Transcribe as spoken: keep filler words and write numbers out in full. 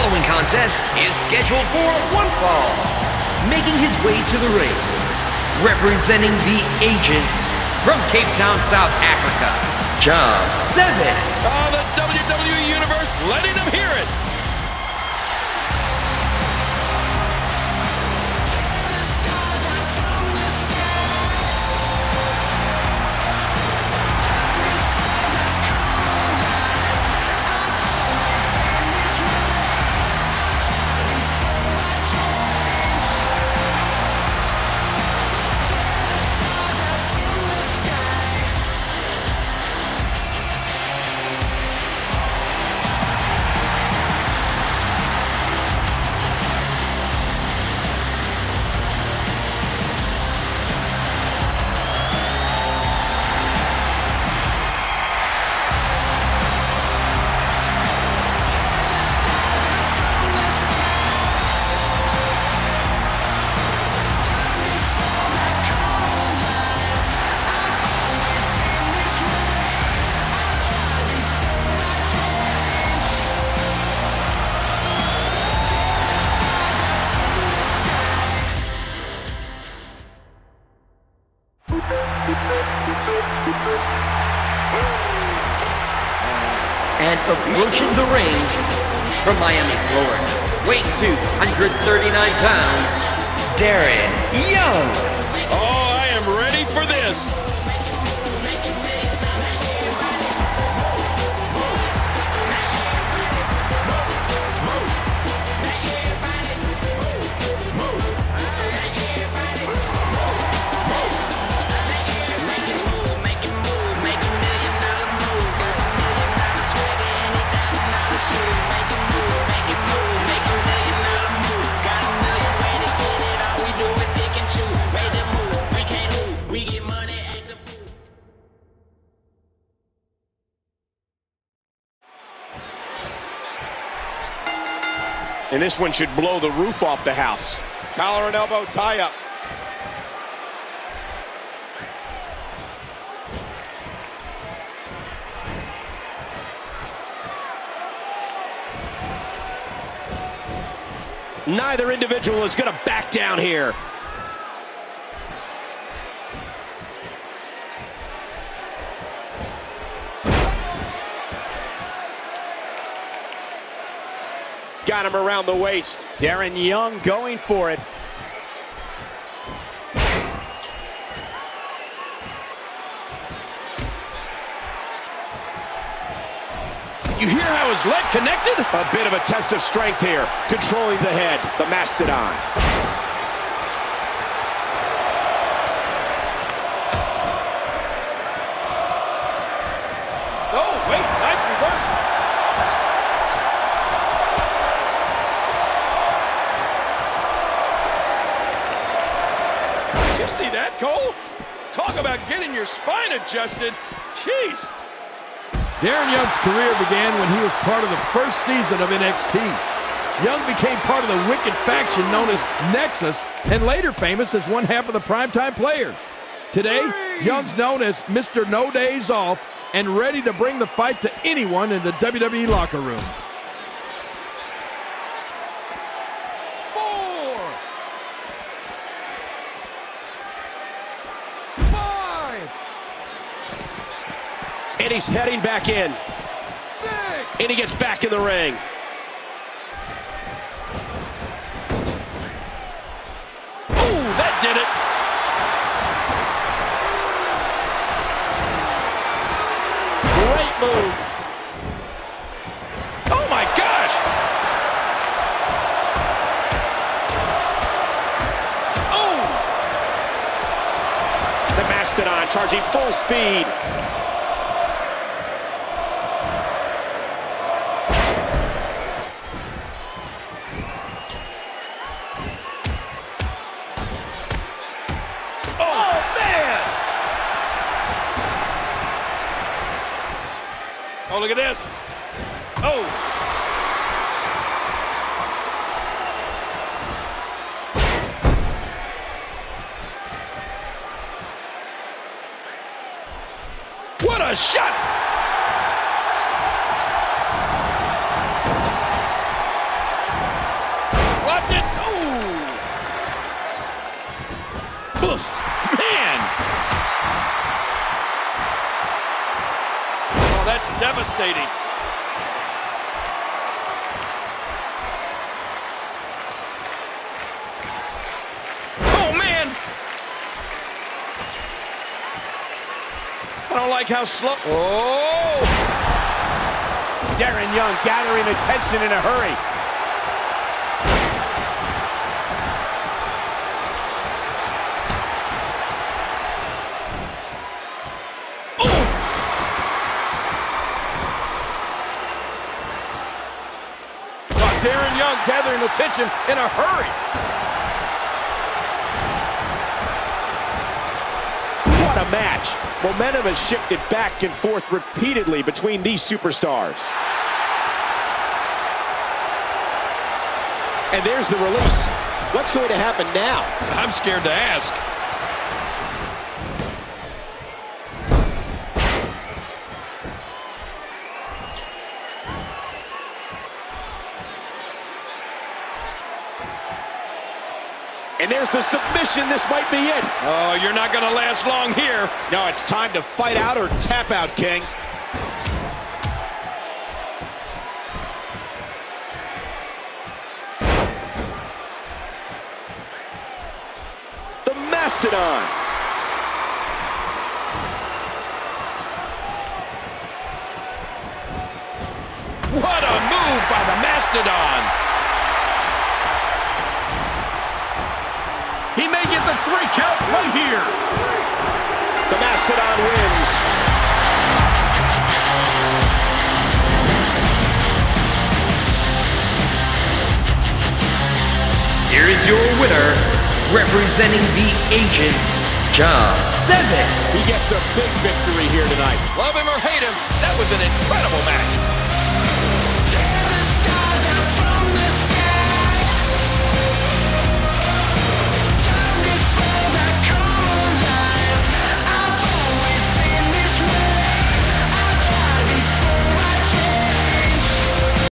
following contest is scheduled for one fall. Making his way to the ring, representing the Agents from Cape Town, South Africa, Job seven. Oh, the W W E Universe letting them hear it. And approaching the ring from Miami, Florida, weighing two hundred thirty-nine pounds, Darren Young. Oh, I am ready for this. And this one should blow the roof off the house. Collar and elbow tie-up. Neither individual is going to back down here. Got him around the waist. Darren Young going for it. You hear how his leg connected? A bit of a test of strength here. Controlling the head, the Mastodon. Oh, wait, nice reversal. Did you see that, Cole? Talk about getting your spine adjusted. Jeez. Darren Young's career began when he was part of the first season of N X T. Young became part of the Wicked faction known as Nexus, and later famous as one half of the Primetime Players. Today, Young's known as Mister No Days Off and ready to bring the fight to anyone in the W W E locker room. Four. Five. And he's heading back in. Six. And he gets back in the ring. Ooh, that did it. Great move. Oh, my gosh. Oh. The Mastodon charging full speed. Oh, look at this. Oh. What a shot! this. Man! Oh, that's devastating. Oh, man! I don't like how slow. Oh! Darren Young gathering attention in a hurry. Darren Young gathering attention in a hurry. What a match. Momentum has shifted back and forth repeatedly between these superstars. And there's the release. What's going to happen now? I'm scared to ask. And there's the submission. This might be it. Oh, you're not going to last long here. No, it's time to fight out or tap out, King. The Mastodon. What a move by the Mastodon. He may get the three count right here. The Mastodon wins. Here is your winner, representing the Agents, Job seven. He gets a big victory here tonight. Love him or hate him, that was an incredible match.